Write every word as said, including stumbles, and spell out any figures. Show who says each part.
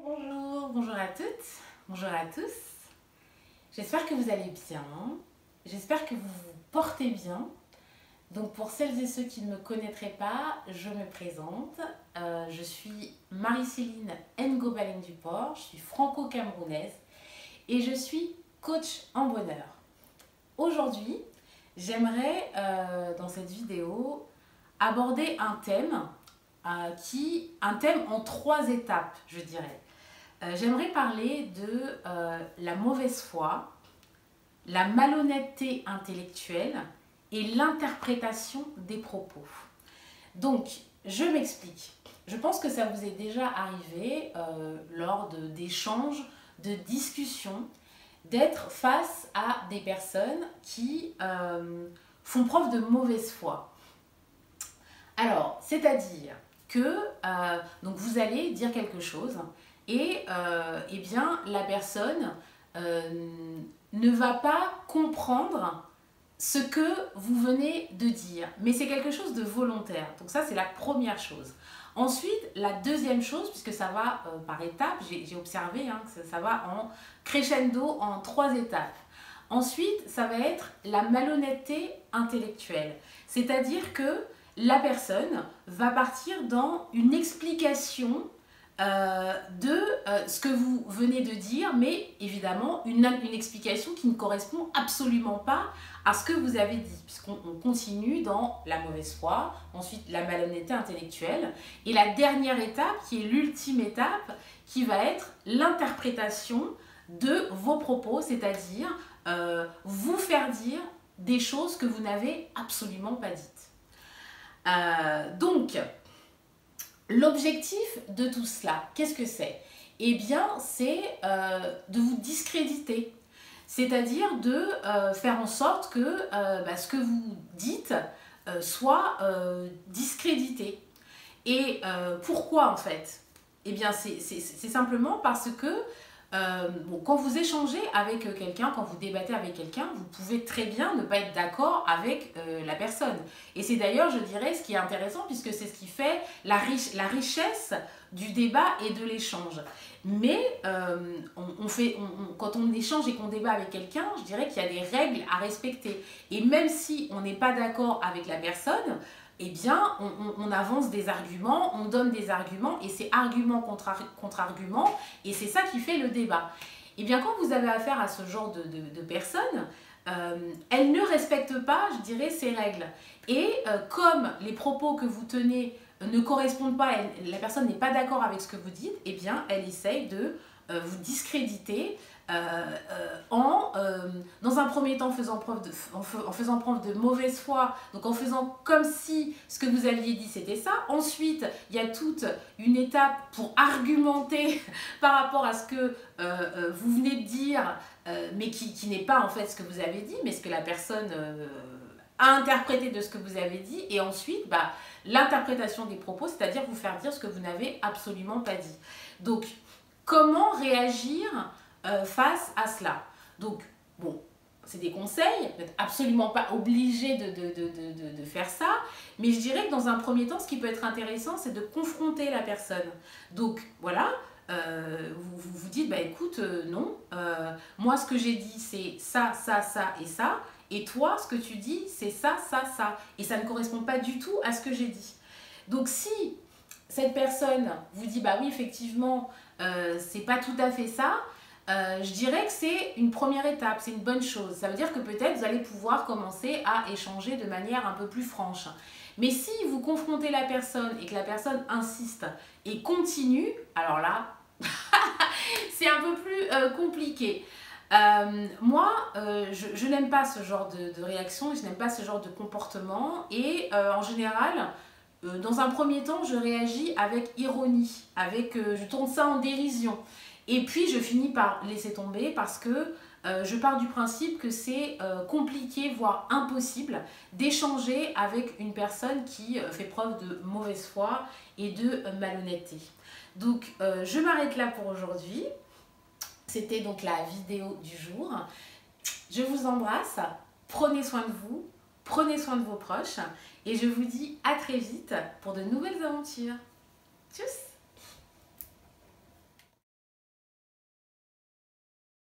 Speaker 1: Bonjour, bonjour à toutes, bonjour à tous. J'espère que vous allez bien, j'espère que vous vous portez bien. Donc pour celles et ceux qui ne me connaîtraient pas, je me présente. Euh, je suis Marie-Céline Ngo-Baleng-Duport, je suis franco-camerounaise et je suis coach en bonheur. Aujourd'hui, j'aimerais euh, dans cette vidéo aborder un thème, euh, qui, un thème en trois étapes, je dirais. Euh, j'aimerais parler de euh, la mauvaise foi, la malhonnêteté intellectuelle et l'interprétation des propos. Donc, je m'explique. Je pense que ça vous est déjà arrivé euh, lors d'échanges, de, de discussions, d'être face à des personnes qui euh, font preuve de mauvaise foi. Alors, c'est-à-dire que euh, donc vous allez dire quelque chose et euh, eh bien, la personne euh, ne va pas comprendre ce que vous venez de dire, mais c'est quelque chose de volontaire. Donc ça, c'est la première chose. Ensuite, la deuxième chose, puisque ça va euh, par étapes, j'ai observé hein, que ça, ça va en crescendo en trois étapes. Ensuite, ça va être la malhonnêteté intellectuelle, c'est-à-dire que la personne va partir dans une explication euh, de euh, ce que vous venez de dire, mais évidemment une, une explication qui ne correspond absolument pas à ce que vous avez dit, puisqu'on continue dans la mauvaise foi, ensuite la malhonnêteté intellectuelle, et la dernière étape, qui est l'ultime étape, qui va être l'interprétation de vos propos, c'est-à-dire euh, vous faire dire des choses que vous n'avez absolument pas dites. Euh, donc, l'objectif de tout cela, qu'est-ce que c'est? Eh bien, c'est euh, de vous discréditer. C'est-à-dire de euh, faire en sorte que euh, bah, ce que vous dites euh, soit euh, discrédité. Et euh, pourquoi en fait? Eh bien, c'est simplement parce que Euh, bon, quand vous échangez avec quelqu'un, quand vous débattez avec quelqu'un, vous pouvez très bien ne pas être d'accord avec euh, la personne. Et c'est d'ailleurs, je dirais, ce qui est intéressant, puisque c'est ce qui fait la, riche, la richesse du débat et de l'échange. Mais euh, on, on fait, on, on, quand on échange et qu'on débat avec quelqu'un, je dirais qu'il y a des règles à respecter. Et même si on n'est pas d'accord avec la personne, eh bien, on, on, on avance des arguments, on donne des arguments, et c'est argument contre, contre argument, et c'est ça qui fait le débat. Eh bien, quand vous avez affaire à ce genre de, de, de personnes, euh, elles ne respectent pas, je dirais, ces règles. Et euh, comme les propos que vous tenez ne correspondent pas, elle, la personne n'est pas d'accord avec ce que vous dites, eh bien, elle essaye de euh, vous discréditer, Euh, euh, en, euh, dans un premier temps, faisant preuve de, en, en faisant preuve de mauvaise foi, donc en faisant comme si ce que vous aviez dit c'était ça. Ensuite, il y a toute une étape pour argumenter par rapport à ce que euh, euh, vous venez de dire, euh, mais qui, qui n'est pas en fait ce que vous avez dit, mais ce que la personne euh, a interprété de ce que vous avez dit. Et ensuite, bah, l'interprétation des propos, c'est-à-dire vous faire dire ce que vous n'avez absolument pas dit. Donc, comment réagir Euh, face à cela? Donc, bon, c'est des conseils, vous n'êtes absolument pas obligé de, de, de, de, de faire ça, mais je dirais que dans un premier temps, ce qui peut être intéressant, c'est de confronter la personne. Donc, voilà, euh, vous, vous vous dites, bah écoute, euh, non, euh, moi ce que j'ai dit, c'est ça, ça, ça et ça, et toi, ce que tu dis, c'est ça, ça, ça, et ça ne correspond pas du tout à ce que j'ai dit. Donc, si cette personne vous dit, bah oui, effectivement, euh, c'est pas tout à fait ça, Euh, je dirais que c'est une première étape, c'est une bonne chose. Ça veut dire que peut-être vous allez pouvoir commencer à échanger de manière un peu plus franche. Mais si vous confrontez la personne et que la personne insiste et continue, alors là, c'est un peu plus euh, compliqué. Euh, moi, euh, je, je n'aime pas ce genre de, de réaction, je n'aime pas ce genre de comportement. Et euh, en général, euh, dans un premier temps, je réagis avec ironie, avec, euh, je tourne ça en dérision. Et puis, je finis par laisser tomber parce que euh, je pars du principe que c'est euh, compliqué, voire impossible, d'échanger avec une personne qui euh, fait preuve de mauvaise foi et de euh, malhonnêteté. Donc, euh, je m'arrête là pour aujourd'hui. C'était donc la vidéo du jour. Je vous embrasse, prenez soin de vous, prenez soin de vos proches et je vous dis à très vite pour de nouvelles aventures. Tchuss!